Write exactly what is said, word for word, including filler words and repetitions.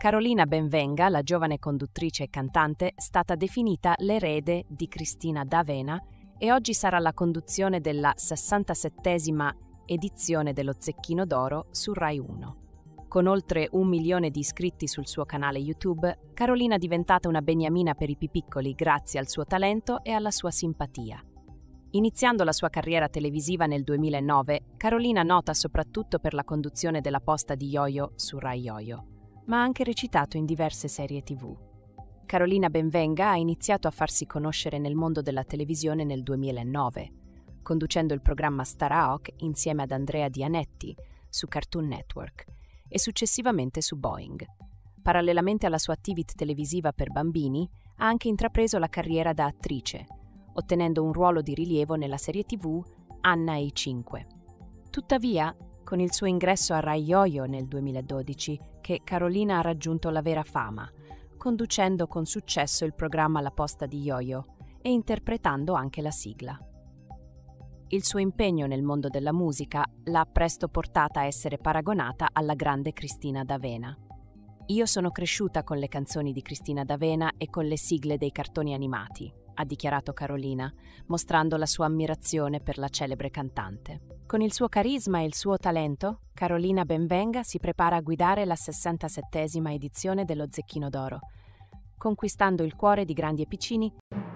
Carolina Benvenga, la giovane conduttrice e cantante, è stata definita l'erede di Cristina D'Avena e oggi sarà la conduzione della sessantasettesima edizione dello Zecchino d'Oro su Rai uno. Con oltre un milione di iscritti sul suo canale YouTube, Carolina è diventata una beniamina per i più piccoli grazie al suo talento e alla sua simpatia. Iniziando la sua carriera televisiva nel duemilanove, Carolina nota soprattutto per la conduzione della posta di Yo-Yo su Rai Yo-Yo, ma ha anche recitato in diverse serie tivù. Carolina Benvenga ha iniziato a farsi conoscere nel mondo della televisione nel duemilanove, conducendo il programma Starahawk insieme ad Andrea Dianetti su Cartoon Network e successivamente su Boing. Parallelamente alla sua attività televisiva per bambini, ha anche intrapreso la carriera da attrice, ottenendo un ruolo di rilievo nella serie tivù Anna e i Cinque. Tuttavia, con il suo ingresso a Rai Yo-Yo nel duemiladodici, che Carolina ha raggiunto la vera fama, conducendo con successo il programma La Posta di Yo-Yo e interpretando anche la sigla. Il suo impegno nel mondo della musica l'ha presto portata a essere paragonata alla grande Cristina D'Avena. Io sono cresciuta con le canzoni di Cristina D'Avena e con le sigle dei cartoni animati, ha dichiarato Carolina, mostrando la sua ammirazione per la celebre cantante. Con il suo carisma e il suo talento, Carolina Benvenga si prepara a guidare la sessantasettesima edizione dello Zecchino d'Oro, conquistando il cuore di grandi e piccini